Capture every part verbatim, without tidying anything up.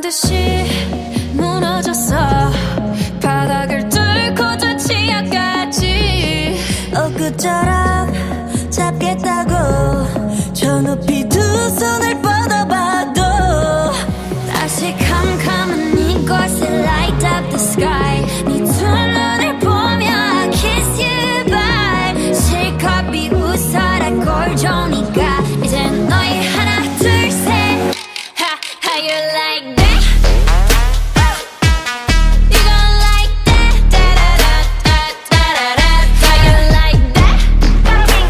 듯이 무너졌어. 바닥을 뚫고 저 지하까지 엊그처럼 잡겠다고 저 높이 두 손을 뻗어봐도 다시 캄캄한 이곳에 light up the sky. 네 두 눈을 보며 I kiss you bye. 실컷 비웃어라 꼴좋으니까 이젠 너희 하나 둘 셋. Ha, how you like that? You gon' like that? Da da da da da da da. How you like that? How you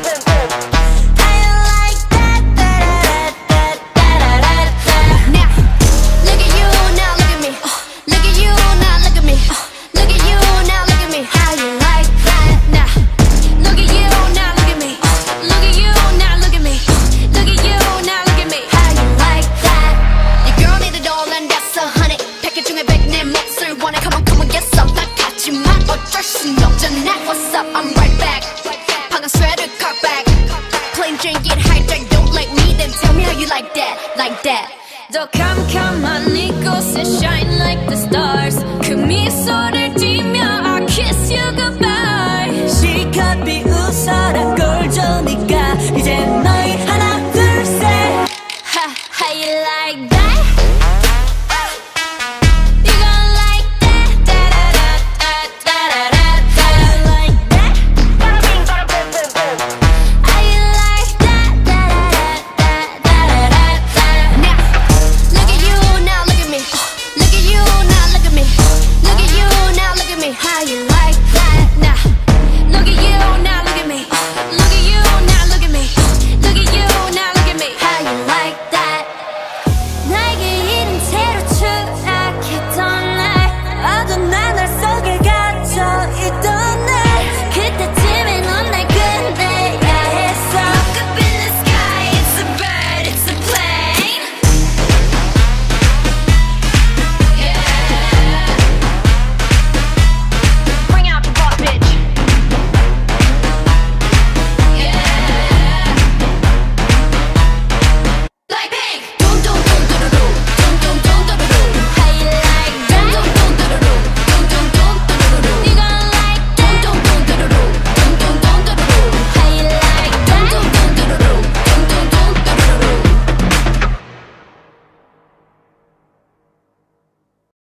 like that? Da da da da da da da. Now, look at you, now look at me. Look at you, now look at me. Look at you, now look at me. How you like that? Now, look at you, now look at me. Look at you, now look at me. Look at you, now look at me. How you like that? Your girl need a doll and that's a honey. 패킷 중에 백 내 몫을 원해. Come on, come on, get some. 난 같지만 어쩔 순 없잖아. What's up? I'm right back. 방금 sweater cut back. Plain Jane get hijacked. Don't like me, then tell me how you like that, like that. 더 캄캄한 이곳에 shine.